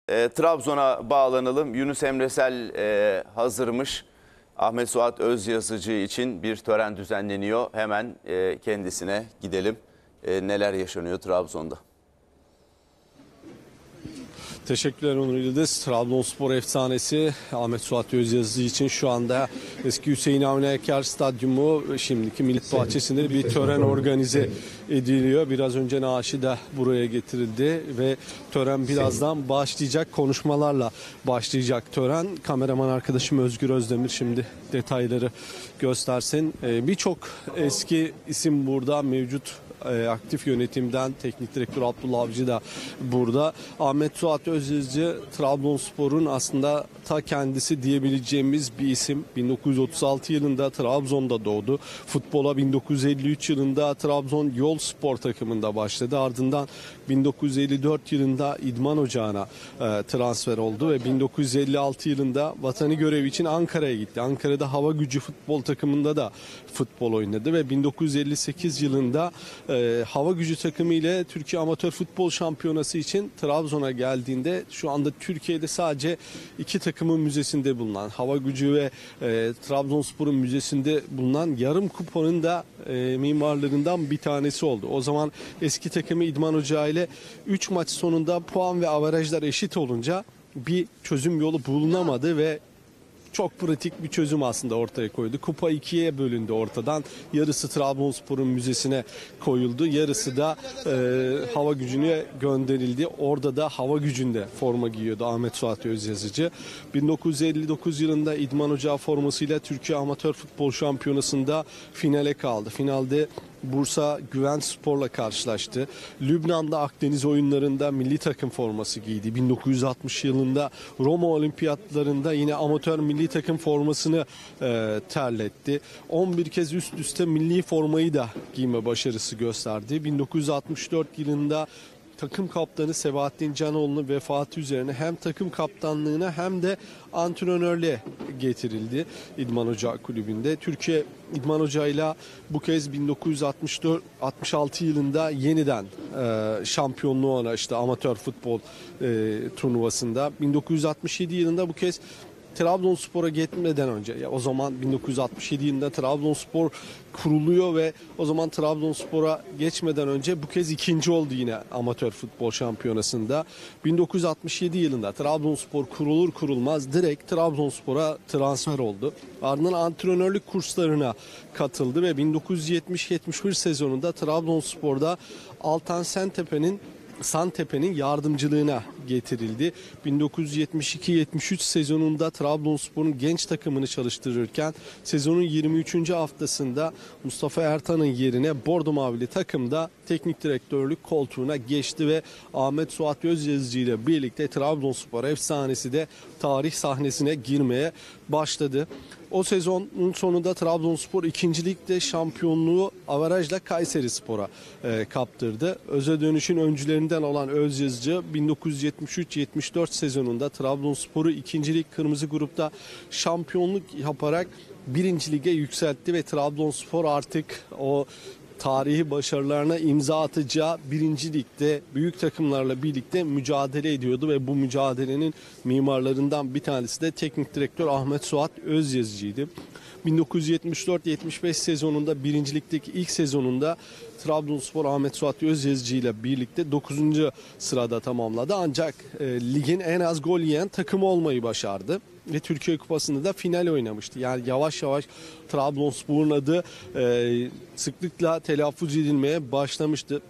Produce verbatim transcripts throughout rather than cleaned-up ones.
e, Trabzon'a bağlanalım. Yunus Emresel e, hazırmış. Ahmet Suat Özyazıcı için bir tören düzenleniyor. Hemen e, kendisine gidelim. E, neler yaşanıyor Trabzon'da? Teşekkürler Onur İldiz. Trabzonspor efsanesi Ahmet Suat Özyazıcı için şu anda eski Hüseyin Avni Aker Stadyumu, şimdiki Millet Bahçesi'nde bir tören organize ediliyor. Biraz önce naaşı da buraya getirildi ve tören birazdan başlayacak. Konuşmalarla başlayacak tören. Kameraman arkadaşım Özgür Özdemir şimdi detayları göstersin. Birçok eski isim burada mevcut. Aktif yönetimden teknik direktör Abdullah Avcı da burada. Ahmet Suat Özyazıcı Trabzonspor'un aslında ta kendisi diyebileceğimiz bir isim. bin dokuz yüz otuz altı yılında Trabzon'da doğdu. Futbola bin dokuz yüz elli üç yılında Trabzon Yol Spor takımında başladı. Ardından bin dokuz yüz elli dört yılında İdman Ocağı'na e, transfer oldu ve bin dokuz yüz elli altı yılında vatanı görevi için Ankara'ya gitti. Ankara'da Hava Gücü futbol takımında da futbol oynadı ve bin dokuz yüz elli sekiz yılında e, Hava Gücü takımı ile Türkiye Amatör Futbol Şampiyonası için Trabzon'a geldiğinde şu anda Türkiye'de sadece iki takımın müzesinde bulunan Hava Gücü ve e, Trabzonspor'un müzesinde bulunan yarım kuponun da e, mimarlarından bir tanesi oldu. O zaman eski takımı İdman Ocağı ile üç maç sonunda puan ve averajlar eşit olunca bir çözüm yolu bulunamadı ve çok pratik bir çözüm aslında ortaya koydu. Kupa ikiye bölündü ortadan. Yarısı Trabzonspor'un müzesine koyuldu. Yarısı da e, Hava Gücü'ne gönderildi. Orada da Hava Gücü'nde forma giyiyordu Ahmet Suat Özyazıcı. bin dokuz yüz elli dokuz yılında İdman Ocağı formasıyla Türkiye Amatör Futbol Şampiyonası'nda finale kaldı. Finalde Bursa Güven Spor'la karşılaştı. Lübnan'da Akdeniz oyunlarında milli takım forması giydi. bin dokuz yüz altmış yılında Roma Olimpiyatlarında yine amatör milli takım formasını e, terletti. on bir kez üst üste milli formayı da giyme başarısı gösterdi. bin dokuz yüz altmış dört yılında takım kaptanı Sebahattin Canoğlu'nun vefatı üzerine hem takım kaptanlığına hem de antrenörlüğe getirildi İdman Ocağı kulübünde. Türkiye İdman Ocağı'yla bu kez bin dokuz yüz altmış dört altmış altı yılında yeniden e, şampiyonluğu ulaştı amatör futbol e, turnuvasında. bin dokuz yüz altmış yedi yılında bu kez Trabzonspor'a gitmeden önce, ya o zaman bin dokuz yüz altmış yedi yılında Trabzonspor kuruluyor ve o zaman Trabzonspor'a geçmeden önce bu kez ikinci oldu yine amatör futbol şampiyonasında. bin dokuz yüz altmış yedi yılında Trabzonspor kurulur kurulmaz direkt Trabzonspor'a transfer oldu. Ardından antrenörlük kurslarına katıldı ve bin dokuz yüz yetmiş yetmiş bir sezonunda Trabzonspor'da Altan Sentepe'nin Santepe'nin yardımcılığına getirildi. bin dokuz yüz yetmiş iki yetmiş üç sezonunda Trabzonspor'un genç takımını çalıştırırken sezonun yirmi üçüncü haftasında Mustafa Ertan'ın yerine Bordo Mavili takımda teknik direktörlük koltuğuna geçti ve Ahmet Suat Özyazıcı ile birlikte Trabzonspor efsanesi de tarih sahnesine girmeye başladı. O sezonun sonunda Trabzonspor ikinci Lig'de şampiyonluğu averajla Kayserispor'a e, kaptırdı. Öze dönüşün öncülerinden olan Özyazıcı bin dokuz yüz yetmiş üç yetmiş dört sezonunda Trabzonspor'u ikinci Lig Kırmızı Grup'ta şampiyonluk yaparak birinci Lig'e yükseltti ve Trabzonspor artık o tarihi başarılarına imza atacağı birinci Lig'de büyük takımlarla birlikte mücadele ediyordu ve bu mücadelenin mimarlarından bir tanesi de teknik direktör Ahmet Suat Özyazıcı'ydı. bin dokuz yüz yetmiş dört yetmiş beş sezonunda birinci Lig'deki ilk sezonunda Trabzonspor Ahmet Suat Özyazıcı ile birlikte dokuzuncu sırada tamamladı. Ancak e, ligin en az gol yiyen takımı olmayı başardı. Ve Türkiye Kupası'nda da final oynamıştı. Yani yavaş yavaş Trabzonspor'un adı e, sıklıkla telaffuz edilmeye başlamıştı.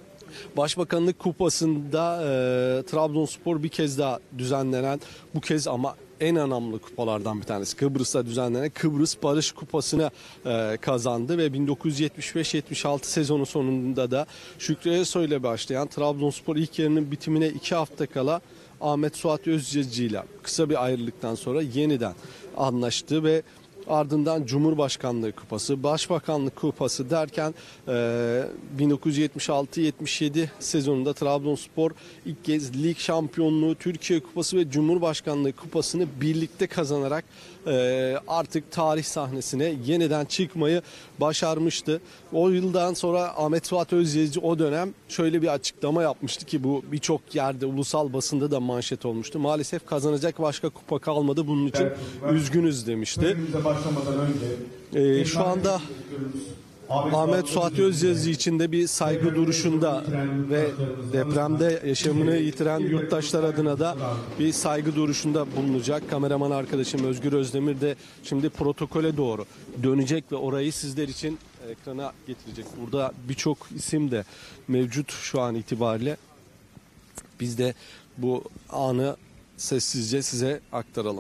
Başbakanlık Kupası'nda e, Trabzonspor bir kez daha düzenlenen, bu kez ama en önemli kupalardan bir tanesi Kıbrıs'ta düzenlenen Kıbrıs Barış Kupası'nı e, kazandı ve bin dokuz yüz yetmiş beş yetmiş altı sezonu sonunda da Şükrü Ersoy ile başlayan Trabzonspor ilk yarının bitimine iki hafta kala Ahmet Suat Özyazıcı ile kısa bir ayrılıktan sonra yeniden anlaştı ve Ardından Cumhurbaşkanlığı Kupası, Başbakanlık Kupası derken e, bin dokuz yüz yetmiş altı yetmiş yedi sezonunda Trabzonspor ilk kez lig şampiyonluğu, Türkiye Kupası ve Cumhurbaşkanlığı Kupası'nı birlikte kazanarak e, artık tarih sahnesine yeniden çıkmayı başarmıştı. O yıldan sonra Ahmet Suat Özyazıcı o dönem şöyle bir açıklama yapmıştı ki bu birçok yerde ulusal basında da manşet olmuştu. Maalesef kazanacak başka kupa kalmadı, bunun için üzgünüz demişti. Ee, şu anda Ahmet Suat Özyazıcı için de bir saygı duruşunda ve depremde yaşamını yitiren yurttaşlar adına da bir saygı duruşunda bulunacak. Kameraman arkadaşım Özgür Özdemir de şimdi protokole doğru dönecek ve orayı sizler için ekrana getirecek. Burada birçok isim de mevcut şu an itibariyle. Biz de bu anı sessizce size aktaralım.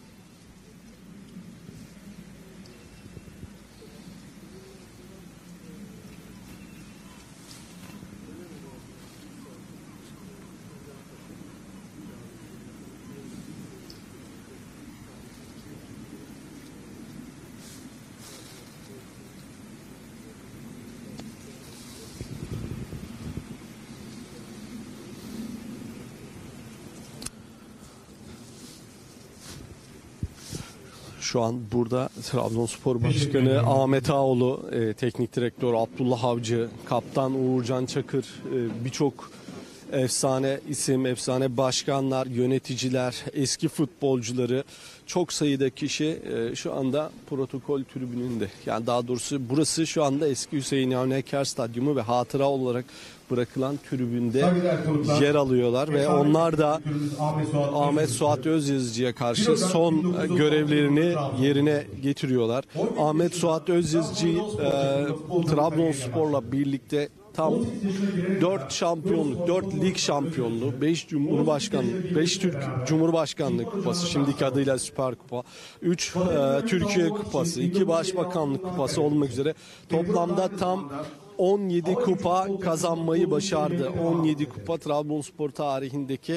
Şu an burada Trabzonspor Başkanı Ahmet Ağoğlu, e, Teknik Direktör Abdullah Avcı, Kaptan Uğurcan Çakır, e, birçok efsane isim, efsane başkanlar, yöneticiler, eski futbolcuları, çok sayıda kişi e, şu anda protokol tribününde. Yani daha doğrusu burası şu anda eski Hüseyin Avni Eker Stadyumu ve hatıra olarak bırakılan tribünde yer alıyorlar ve onlar da Ahmet Suat Özyazıcı'ya karşı son görevlerini yerine getiriyorlar. Ahmet Suat Özyazıcı e, Trabzonspor'la birlikte tam dört şampiyonluk, dört lig şampiyonluğu, beş Cumhurbaşkanlığı, beş Türk Cumhurbaşkanlığı Kupası, şimdiki adıyla Süper Kupa, üç e, Türkiye Kupası, iki Başbakanlık Kupası olmak üzere toplamda tam on yedi kupa kazanmayı başardı. on yedi kupa Trabzonspor tarihindeki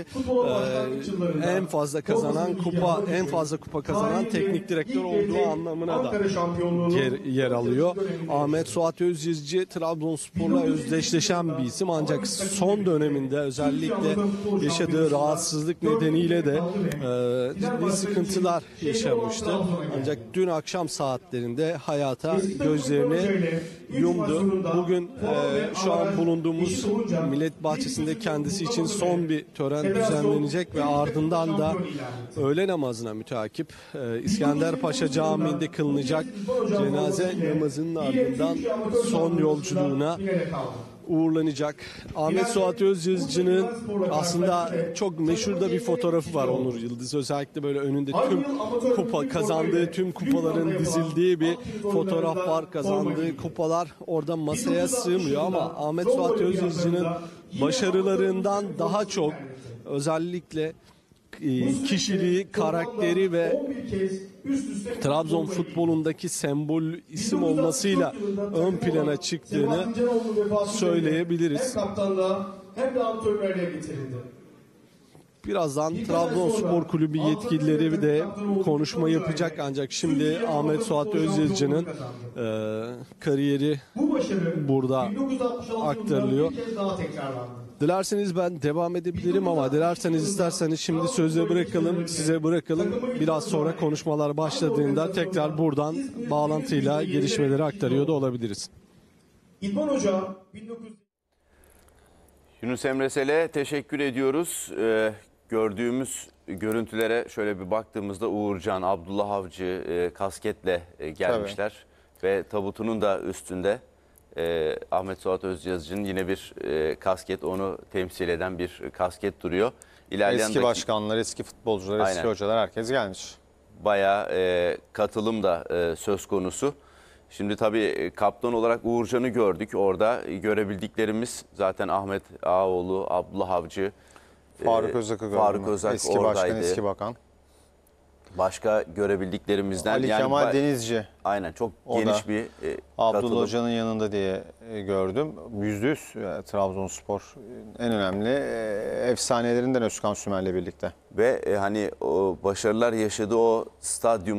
e, en fazla kazanan kupa, en fazla kupa kazanan teknik direktör olduğu anlamına da yer, yer alıyor. Ahmet Suat Özyazıcı Trabzonspor'la özdeşleşen bir isim, ancak son döneminde özellikle yaşadığı rahatsızlık nedeniyle de e, ciddi sıkıntılar yaşamıştı. Ancak dün akşam saatlerinde hayata gözlerini yumdu. Bugün Bugün e, şu an bulunduğumuz Millet Bahçesi'nde kendisi için son bir tören düzenlenecek ve ardından da öğle namazına müteakip e, İskenderpaşa Camii'nde kılınacak cenaze namazının ardından son yolculuğuna uğurlanacak. Ahmet Suat Özyazıcı'nın aslında çok meşhur da bir fotoğrafı var Onur Yıldız. Özellikle böyle önünde tüm kupa, kazandığı tüm kupaların dizildiği bir fotoğraf var. Kazandığı kupalar orada masaya sığmıyor ama Ahmet Suat Özyazıcı'nın başarılarından daha çok özellikle kişiliği, karakteri ve Trabzon futbolundaki sembol isim olmasıyla ön plana çıktığını söyleyebiliriz. Birazdan Trabzonspor Kulübü yetkilileri de konuşma yapacak, ancak şimdi Ahmet Suat Özyazıcı'nın e, kariyeri burada aktarılıyor. Dilerseniz ben devam edebilirim ama dilerseniz isterseniz şimdi sözü bırakalım, size bırakalım. Biraz sonra konuşmalar başladığında tekrar buradan bağlantıyla gelişmeleri aktarıyor da olabiliriz. İdman Hoca bin dokuz yüz... Yunus Emre Sel'e teşekkür ediyoruz. Ee, gördüğümüz görüntülere şöyle bir baktığımızda Uğurcan, Abdullah Avcı e, kasketle e, gelmişler. Tabii. Ve tabutunun da üstünde e, Ahmet Suat Özyazıcı'nın yine bir e, kasket, onu temsil eden bir kasket duruyor. İlerleyen eski başkanlar, eski futbolcular, eski Aynen. hocalar herkes gelmiş. Bayağı e, katılım da e, söz konusu. Şimdi tabii kaptan olarak Uğurcan'ı gördük. Orada görebildiklerimiz zaten Ahmet Ağaoğlu, Abdullah Avcı, Faruk Özak'ı gördüm. Faruk Özak eski oradaydı. başkan, eski bakan. Başka görebildiklerimizden Ali yani Kemal ba- Denizci. Aynen, çok O geniş da bir e, Abdullah katılım. Hoca'nın yanında diye e, gördüm. Yüzde yüz e, Trabzonspor en önemli e, efsanelerinden Özkan Sümer'le birlikte. Ve e, hani o başarılar yaşadığı o stadyumda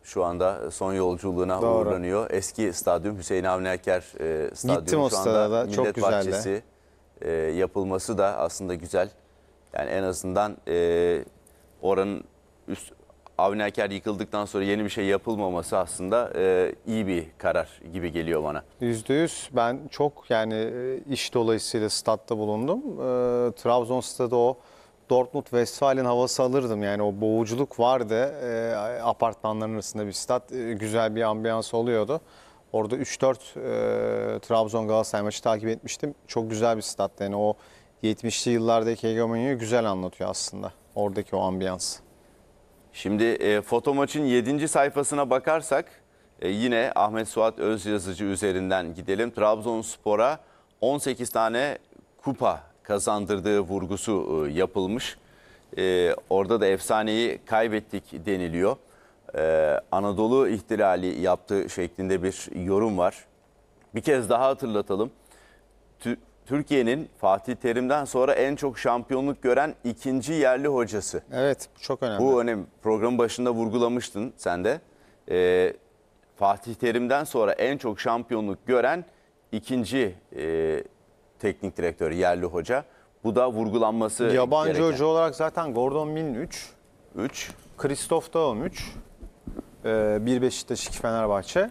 şu anda son yolculuğuna Doğru. uğurlanıyor. Eski stadyum Hüseyin Avni Aker e, stadyumu Gittim o şu stada anda da, çok Millet güzeldi. Bahçesi e, yapılması da aslında güzel. Yani en azından e, oranın üst Avni Aker yıkıldıktan sonra yeni bir şey yapılmaması aslında e, iyi bir karar gibi geliyor bana. Yüzde yüz. Ben çok yani e, iş dolayısıyla statta bulundum. E, Trabzon stadı o Dortmund Westfalen havası alırdım. Yani o boğuculuk vardı. E, apartmanların arasında bir stat. E, güzel bir ambiyans oluyordu. Orada üç dört e, Trabzon Galatasaray maçı takip etmiştim. Çok güzel bir stat. Yani o yetmişli yıllardaki hegemonyayı güzel anlatıyor aslında. Oradaki o ambiyans. Şimdi e, foto maçın yedinci sayfasına bakarsak e, yine Ahmet Suat Özyazıcı üzerinden gidelim. Trabzonspor'a on sekiz tane kupa kazandırdığı vurgusu e, yapılmış. E, orada da efsaneyi kaybettik deniliyor. E, Anadolu ihtilali yaptığı şeklinde bir yorum var. Bir kez daha hatırlatalım. Tü- Türkiye'nin Fatih Terim'den sonra en çok şampiyonluk gören ikinci yerli hocası. Evet, bu çok önemli. Bu önemli. Programın başında vurgulamıştın sen de. Ee, Fatih Terim'den sonra en çok şampiyonluk gören ikinci e, teknik direktör, yerli hoca. Bu da vurgulanması Yabancı gereken. hoca olarak zaten Gordon Milne üç, üç. Christoph Daum üç, e, bir Beşiktaş, iki Fenerbahçe.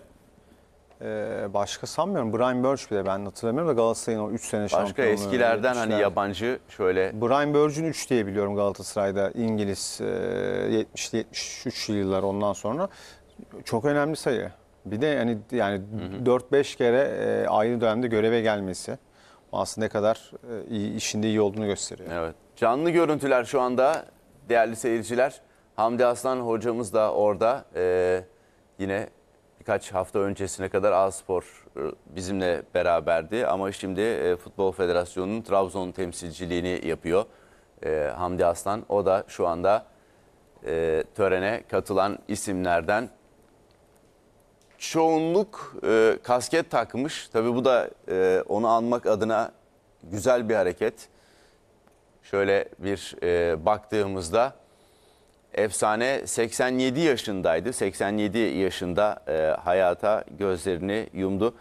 E, başka sanmıyorum. Brian Burch bile ben hatırlamıyorum da Galatasaray'ın o üç sene Başka şampiyonluğu. eskilerden hani yetmişler. yabancı şöyle Brian Burch'ün üç diye biliyorum Galatasaray'da. İngiliz e, yetmişli yetmiş üç yıllar ondan sonra. Çok önemli sayı. Bir de yani yani dört beş kere e, aynı dönemde göreve gelmesi aslında ne kadar e, iyi, işinde iyi olduğunu gösteriyor. evet. Canlı görüntüler şu anda değerli seyirciler. Hamdi Aslan hocamız da orada. Ee, yine birkaç hafta öncesine kadar A-Spor e, bizimle beraberdi. Ama şimdi e, Futbol Federasyonu'nun Trabzon temsilciliğini yapıyor. E, Hamdi Aslan o da şu anda e, törene katılan isimlerden. Çoğunluk e, kasket takmış. Tabii bu da e, onu anmak adına güzel bir hareket. Şöyle bir e, baktığımızda efsane seksen yedi yaşındaydı. seksen yedi yaşında e, hayata gözlerini yumdu.